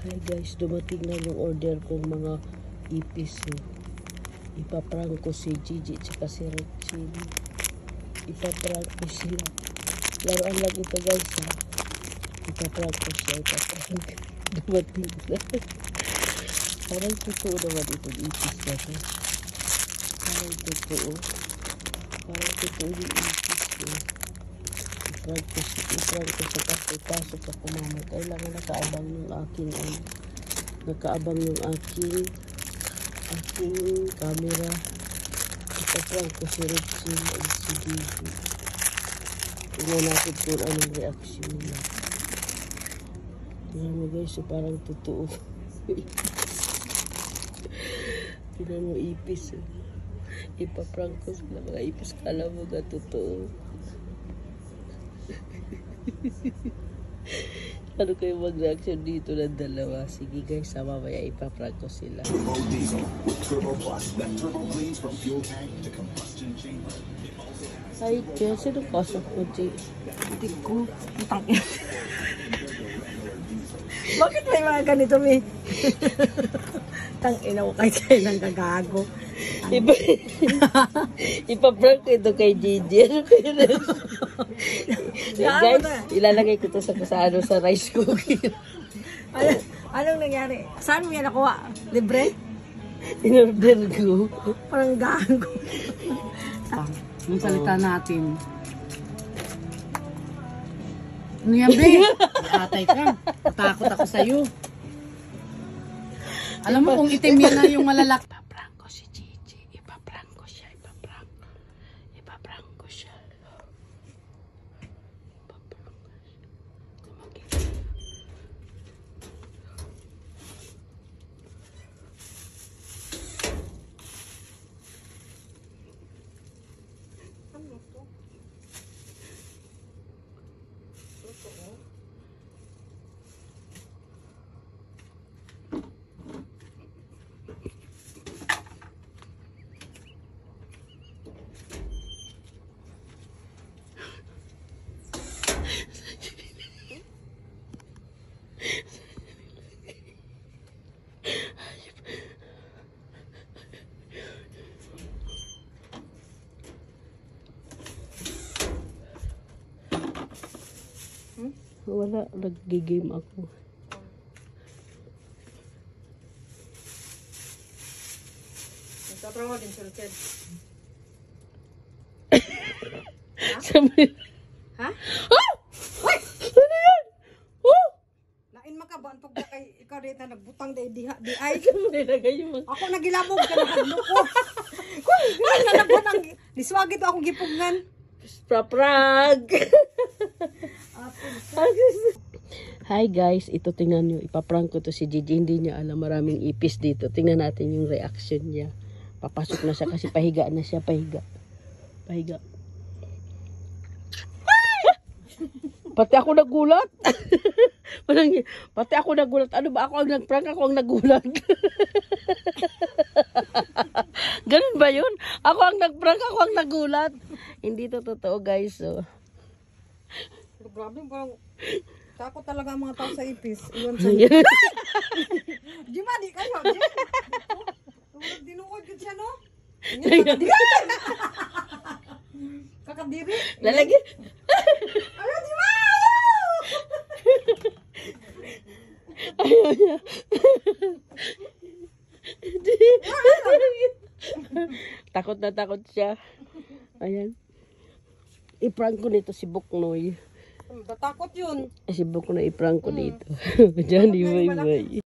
Hi guys, dumating na yung order kong mga ipis. Ipaprank ko si Gigi tsaka si Richie. Ipaprank ko sila. Laruan lang ito guys ha. Ipaprank ko siya. Dumating na. Parang totoo naman itong ipis na to. Parang totoo. Parang totoo yung ipis ko. I-prank ko siya kasi pasok ako mama. Kailangan nakaabang yung aking camera. Ipaprank ko si Richie at si Gigi. Tingnan natin kung anong reaction nila. Tingnan mo guys, so parang totoo. Tingnan mo ipis. Ipaprank ko sila mga ipis. Kala mo ga totoo. Ano kayo mag-reaction dito ng dalawa? Sige guys, sama maya ipaprank ko sila. Diesel, Turbo Plus, that turbo cleans from fuel tank to combustion chamber. Ay, kaya sino pasok ko, Jay? Hindi ko. Bakit may mga ganito, may? Tangina ko kayo ng gagago. Ipaprank ko ito kay Gigi. Ano kayo na? Guys, ilalagay ko ito sa rice cooker. Anong nangyari? Saan mo yan nakuha? Libre? In-order ko. Parang gago. Yung salita natin. Ano yan, be? Atay ka. Natakot ako sa'yo. Alam mo kung itim yan na yung malalaki. Ipaprank ko si Gigi. Ipaprank ko siya. Ipaprank ko siya. Wala, nag-game ako. Nagtatrawa din si Richard. Sabi, Ha? ah! Ano yan? Oh! Lain makabaan pag kay ikaw dito nagbutang di ay. Nilagay yung mga... Ako nagilabog ka na ko. Kung nalabot ang liswagit ako gipugngan. Praprank! Hi guys, ito tingnan nyo. Ipaprank ko to si Gigi. Hindi niya alam maraming ipis dito. Tingnan natin yung reaction niya. Papasok na siya kasi pahiga na siya. Pahiga. Pati ako nagulat. Pati ako nagulat. Ano ba? Ako ang nagprank, ako ang nagulat. Ganun ba yun? Ako ang nagprank, ako ang nagulat. Hindi to totoo guys. So. Grabe bang takot talaga ang mga tao sa ipis. Iwan sa Jima, di kayo. Dinuod ko siya, no? Kakadiri. Lalagyan. Ayaw, Jima! Ayaw niya. Takot na takot siya. Ayan. I-prank ko nito si Buknoy. Takot yun. Si Buknoy i-prank ko dito. Johnny, bye bye.